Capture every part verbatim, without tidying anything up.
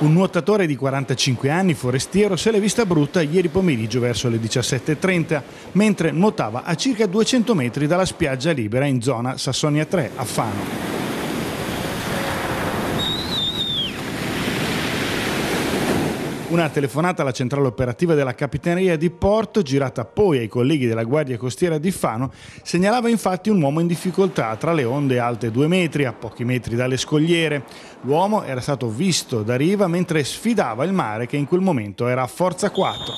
Un nuotatore di quarantacinque anni, forestiero, se l'è vista brutta ieri pomeriggio verso le diciassette e trenta, mentre nuotava a circa duecento metri dalla spiaggia libera in zona Sassonia tre, a Fano. Una telefonata alla centrale operativa della Capitaneria di Porto, girata poi ai colleghi della Guardia Costiera di Fano, segnalava infatti un uomo in difficoltà tra le onde alte due metri, a pochi metri dalle scogliere. L'uomo era stato visto da riva mentre sfidava il mare, che in quel momento era a forza quattro.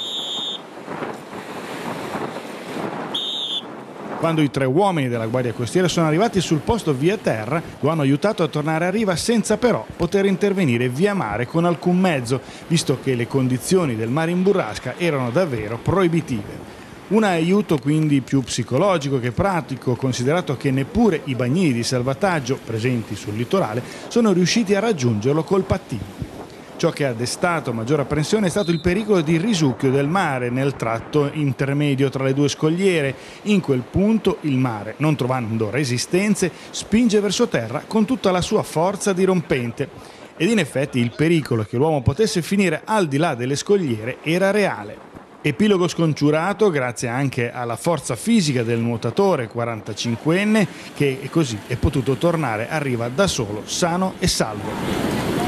Quando i tre uomini della Guardia Costiera sono arrivati sul posto via terra, lo hanno aiutato a tornare a riva senza però poter intervenire via mare con alcun mezzo, visto che le condizioni del mare in burrasca erano davvero proibitive. Un aiuto quindi più psicologico che pratico, considerato che neppure i bagnini di salvataggio presenti sul litorale sono riusciti a raggiungerlo col pattino. Ciò che ha destato maggiore apprensione è stato il pericolo di risucchio del mare nel tratto intermedio tra le due scogliere. In quel punto il mare, non trovando resistenze, spinge verso terra con tutta la sua forza dirompente. Ed in effetti il pericolo che l'uomo potesse finire al di là delle scogliere era reale. Epilogo scongiurato grazie anche alla forza fisica del nuotatore quarantacinquenne, che così è potuto tornare a riva da solo, sano e salvo.